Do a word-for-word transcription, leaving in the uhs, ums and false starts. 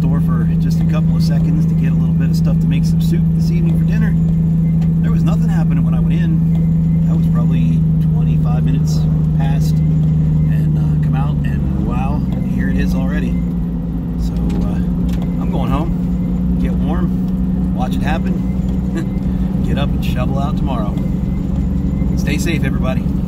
store for just a couple of seconds to get a little bit of stuff to make some soup this evening for dinner. There was nothing happening when I went in. That was probably twenty-five minutes past, and uh, come out, and wow, here it is already. So uh, I'm going home, get warm, watch it happen, get up and shovel out tomorrow. Stay safe, everybody.